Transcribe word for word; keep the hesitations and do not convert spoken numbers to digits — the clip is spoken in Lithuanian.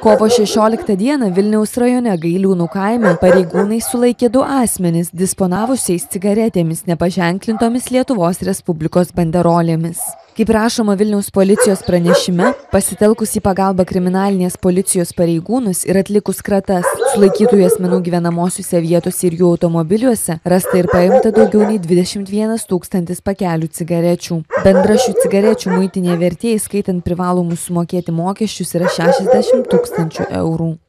Kovo šešioliktą dieną Vilniaus rajone Gailiūnų kaime pareigūnai sulaikė du asmenis disponavusiais cigaretėmis nepaženklintomis Lietuvos Respublikos banderolėmis. Kaip rašoma Vilniaus policijos pranešime, pasitelkus į pagalbą kriminalinės policijos pareigūnus ir atlikus kratas sulaikytųjų asmenų gyvenamosiuose vietose ir jų automobiliuose, rasta ir paimta daugiau nei dvidešimt vienas tūkstantis pakelių cigarečių. Bendra šių cigarečių muitinė vertė, įskaitant privalomus sumokėti mokesčius, yra šešiasdešimt tūkstančių eurų.